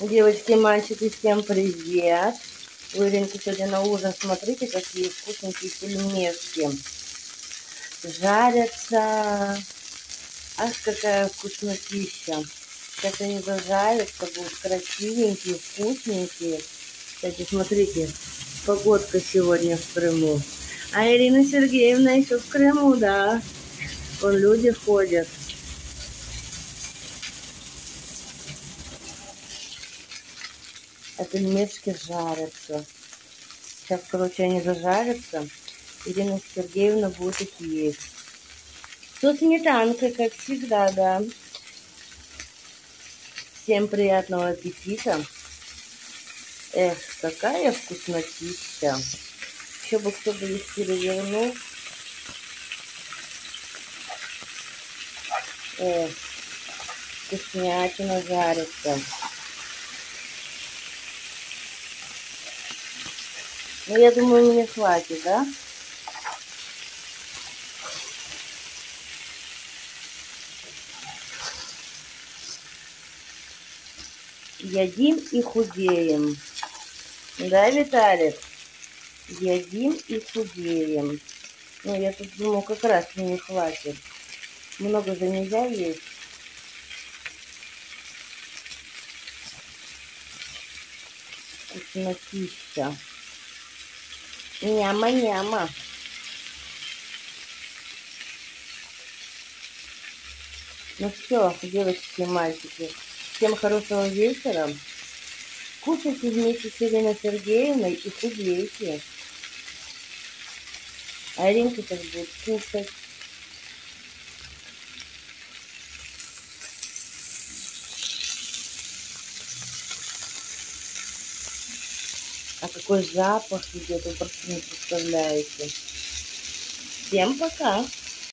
Девочки, мальчики, всем привет! У Иринки сегодня на ужин, смотрите, какие вкусненькие пельмешки. Жарятся. Ах, какая вкуснотища. Сейчас они зажарятся, будут красивенькие, вкусненькие. Кстати, смотрите, погодка сегодня в Крыму. А Ирина Сергеевна еще в Крыму, да. Вон люди ходят. А пельмешки жарятся. Сейчас, короче, они зажарятся. Ирина Сергеевна будет их есть. Со сметанкой, как всегда, да. Всем приятного аппетита. Эх, какая вкуснотища. Еще бы кто-то их перевернул. Эх, вкуснятина жарится. Ну, я думаю, мне хватит, да? Едим и худеем. Да, Виталик? Едим и худеем. Ну, я тут думаю, как раз мне хватит. Много же нельзя есть. Вкуснотища. Няма-няма. Ну все, девочки и мальчики, всем хорошего вечера. Кушайте вместе с Ириной Сергеевной и худейте. А Иринка сейчас будет кушать. А какой запах идет, вы просто не представляете. Всем пока!